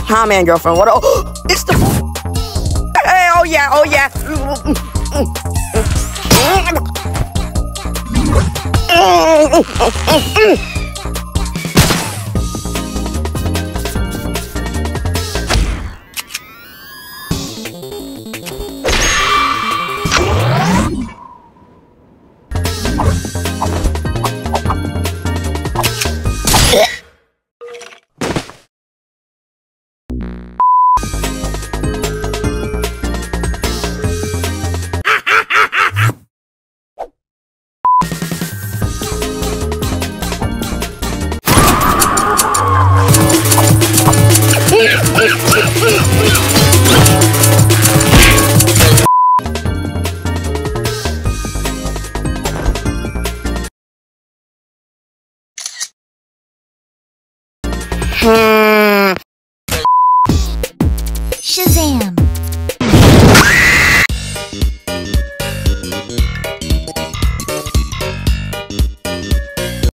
Hi, man, girlfriend. What? Oh, it's the. Hey, oh yeah, oh yeah. Shazam!